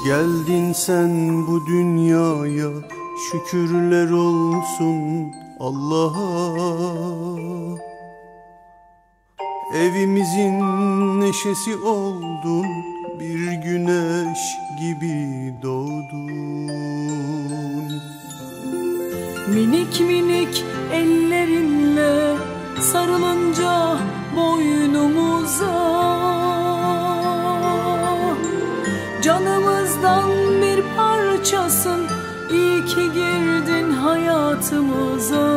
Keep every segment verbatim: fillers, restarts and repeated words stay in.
geldin sen bu dünyaya, şükürler olsun Allah'a. Evimizin neşesi oldun, bir güneş gibi doğdun. Minik minik ellerinle sarılınca boynumuza, canımızdan bir parçasın, iyi ki girdin hayatımıza.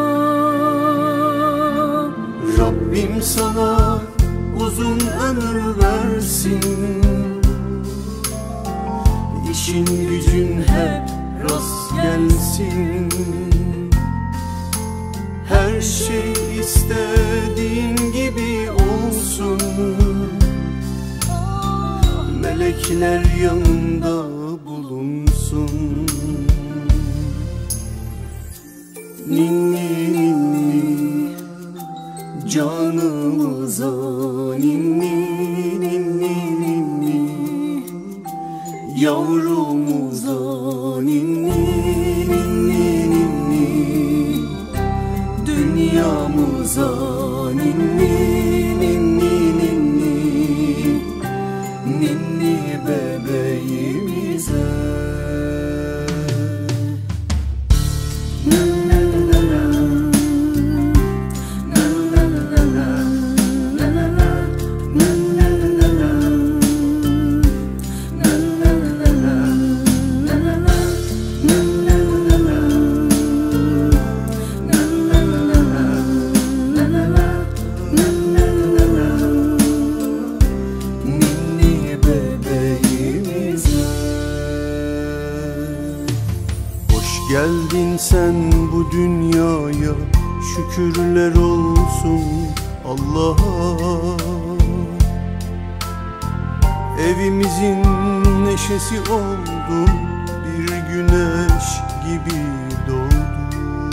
Rabbim sana uzun ömür versin, İşin gücün hep rast gelsin. Her şey istediğin gibi olsun, melekler yanında bulunsun. Ninni ninni canımıza, ninni ninni ninni yavrumuza, ninni ninni ninni dünyamıza, ninni ninni ninni ninni bebeğimize. Geldin sen bu dünyaya, şükürler olsun Allah'a. Evimizin neşesi oldun, bir güneş gibi doğdun.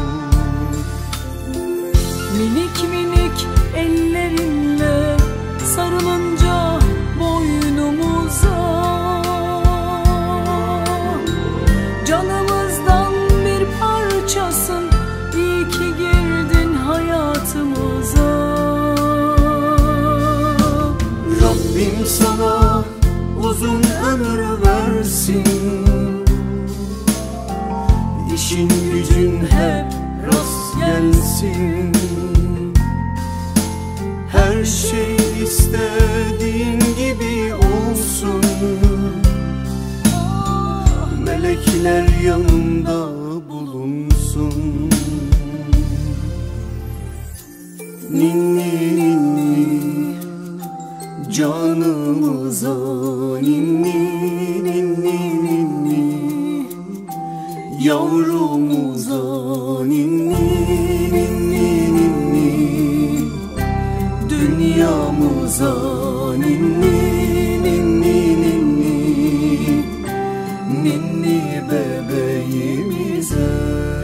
Minik minik ellerinle sarılınca boynumuza, canımızdan bir parçasın, iyi ki girdin hayatımıza. Rabbim sana uzun ömür versin, İşin gücün hep rast gelsin. Her şey istediğin gibi olsun, melekler yanında bulunsun. Ninni ninni canımıza, ninni ninni ninni yavrumuza, ninni ninni ninni dünyamıza, ninni ninni ninni ninni bebeğimize.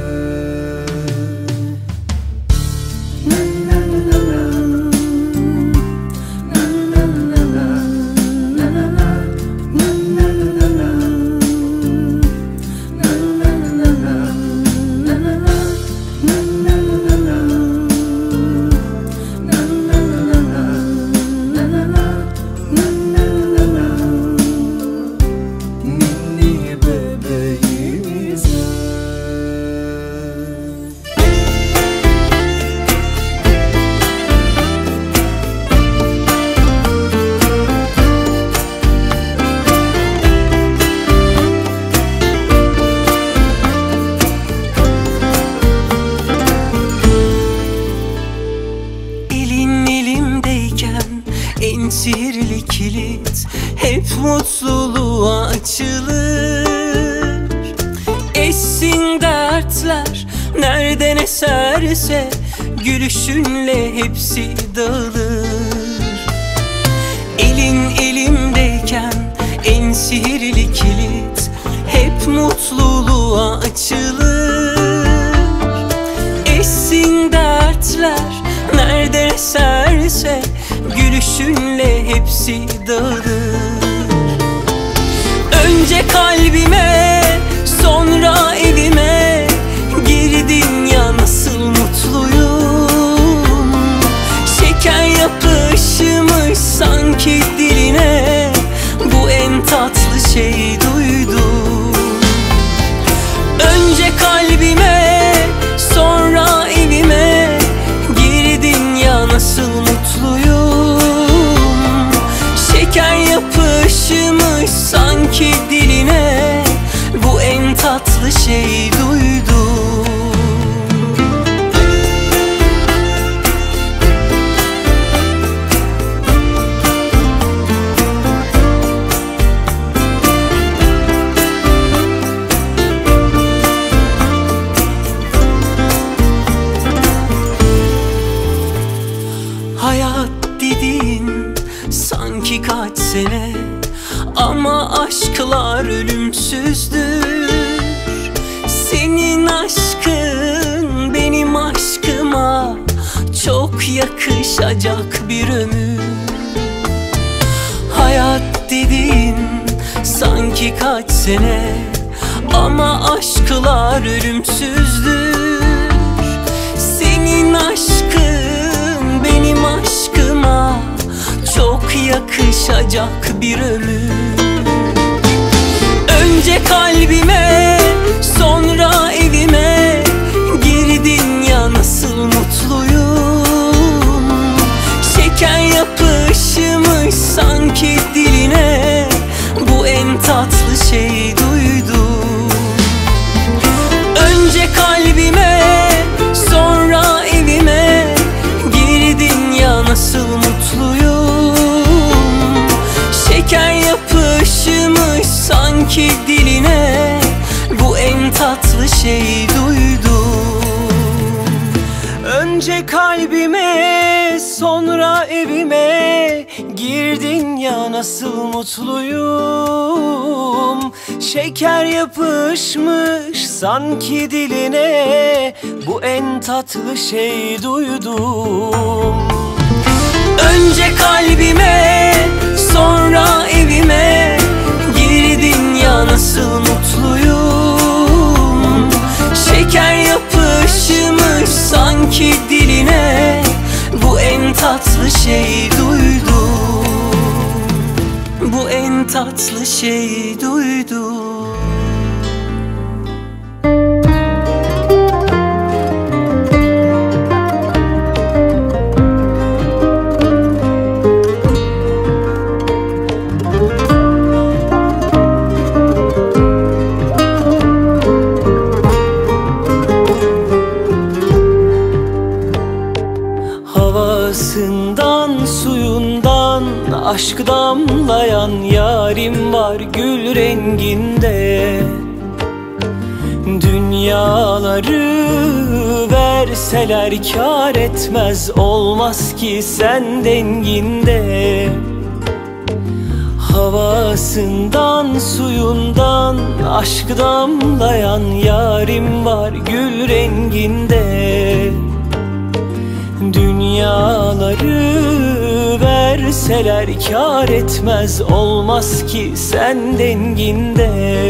Sihirli kilit hep mutluluğa açılır. Eşsin dertler nereden eserse, gülüşünle hepsi dağılır. Elin elimdeyken en sihirli kilit hep mutluluğa açılır. Eşsin dertler nereden eserse, gülüşünle hepsi dağılır. Önce kalbime, sonra evime girdin ya, nasıl mutluyum. Şeker yapışmış sanki diline, bu en tatlı şey duydum. Önce kalbime, sonra evime girdin ya, nasıl mutluyum. Şeker yapışmış sanki diline, bu en tatlı şey duydum. Hayat dediğin sanki kaç sene, ama aşklar ölümsüzdür. Senin aşkın benim aşkıma çok yakışacak bir ömür. Hayat dediğin sanki kaç sene, ama aşklar ölümsüzdür. Senin aşkın benim aşkıma çok yakışacak bir ömür. Önce kalbime, sonra evime girdin ya, nasıl mutluyum. Şeker yapışmış sanki diline, bu en tatlı şey duydum. Önce kalbime, sonra evime girdin ya, nasıl mutluyum. Şeker yapışmış sanki diline, bu en tatlı şey duydum. Önce kalbime, sonra evime girdin ya, nasıl mutluyum. Şeker yapışmış sanki diline, bu en tatlı şey duydum. Önce kalbime, sonra evime girdin ya, nasıl mutluyum. Şeker yapışmış sanki diline, bu en tatlı şey duydum. Bu en tatlı şey duydum. Havasından, suyundan aşk damlayan yarim var gül renginde. Dünyaları verseler kâr etmez, olmaz ki sen denginde. Havasından, suyundan aşk damlayan yarim var gül renginde. Dünyaları verseler kâr etmez, olmaz ki sen denginde.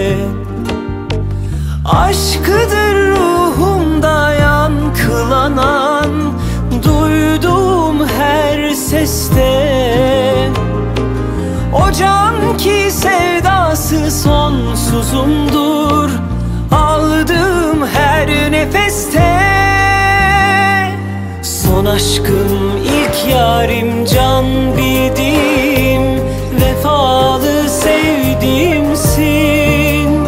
Aşkıdır ruhumda yankılanan, duyduğum her seste. O can ki sevdası sonsuzumdur, aldığım her nefeste. Son aşkım, ilk yarim, can bildim, vefalı sevdiğimsin.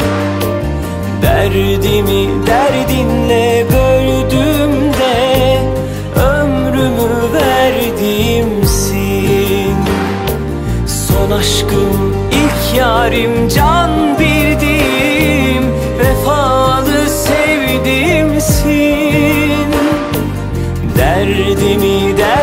Derdimi derdinle böldüğümde ömrümü verdiğimsin. Son aşkım, ilk yarim, can bildim, vefalı sevdiğimsin. Derdimi der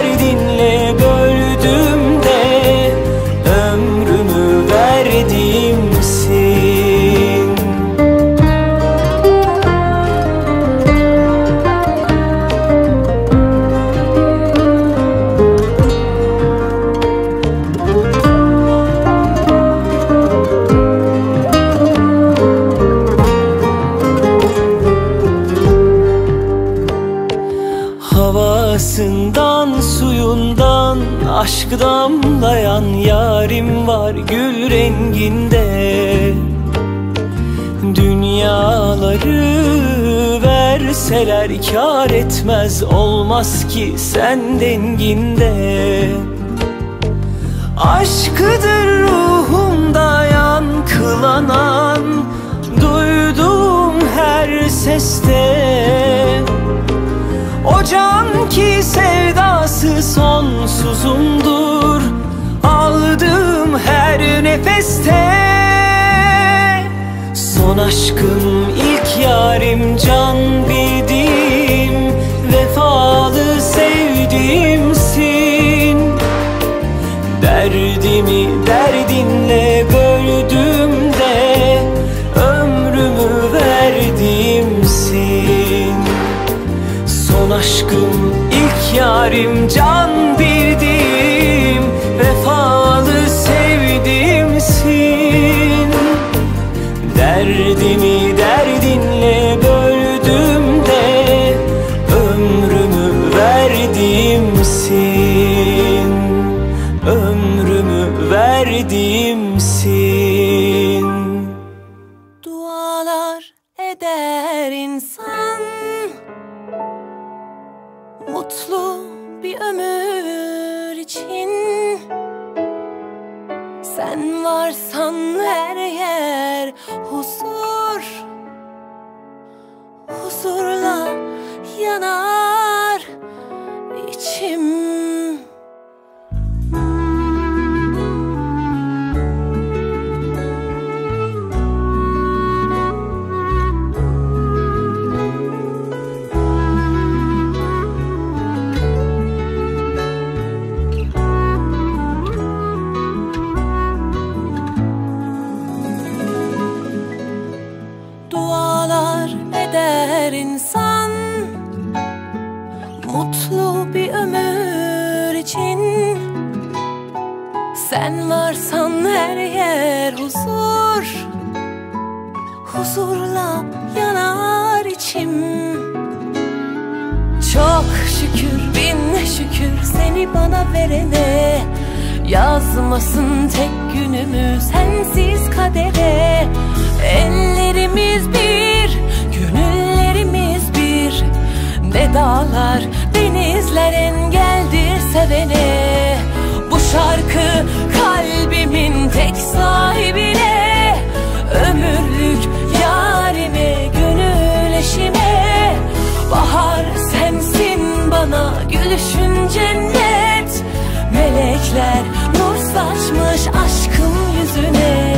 Havasından, suyundan aşk damlayan yarim var gül renginde. Dünyaları verseler kâr etmez, olmaz ki sen denginde. Aşkıdır ruhumda yankılanan, duyduğum her seste. O can ki sevdası sonsuzumdur, aldığım her nefeste. Son aşkım, ilk yarim, can bildiğim, vefalı sevdiğimsin. Derdimi derdinle böldüğümde ömrümü verdiğimsin. Son aşkım, ilk yarim, can bildiğim, vefalı sevdiğimsin. Derdimi derdinle böldüğümde ömrümü verdiğimsin. Ömrümü verdiğimsin. Dualar eder insan, mutlu bir ömür için. Sen varsan her yer huzur, huzurla yanar içim. İnsan mutlu bir ömür için. Sen varsan her yer huzur, huzurla yanar içim. Çok şükür, bin şükür seni bana verene. Yazmasın tek günümü sensiz kadere. Ellerimiz bir, gönüllerimiz bir. Ne dağlar, denizler engeldir sevene. Bu şarkı kalbimin tek sahibine. Ömürlük yarime, gönül eşime. Bahar sensin bana, gülüşün cennet. Melekler nur saçmış aşkım yüzüne.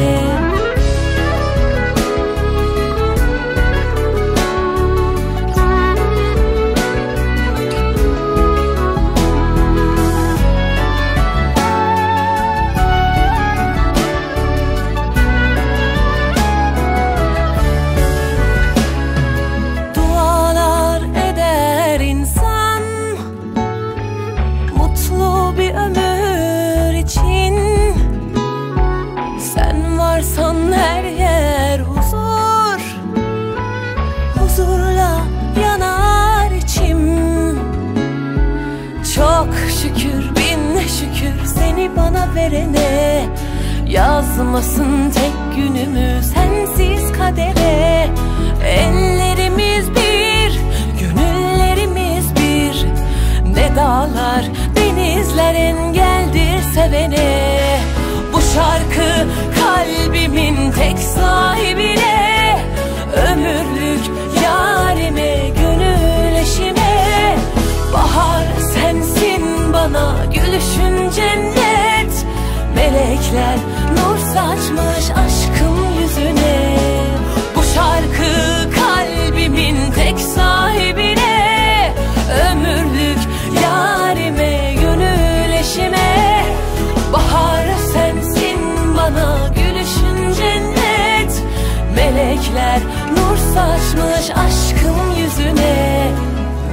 Şükür, bin şükür seni bana verene. Yazmasın tek günümü sensiz kadere. Ellerimiz bir, gönüllerimiz bir. Ne dağlar, denizler engeldir sevene. Bu şarkı kalbimin tek sahibine. Ömürlük yarime, gönül eşime. Bahar sensin bana, gülüşün cennet. Melekler nur saçmış aşkım yüzüne. Bu şarkı kalbimin tek sahibine. Ömürlük yarime, gönül eşime. Bahar sensin bana, gülüşün cennet. Melekler nur saçmış aşkım yüzüne.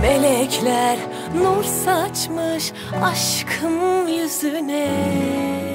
Melekler nur saçmış aşkım yüzüne.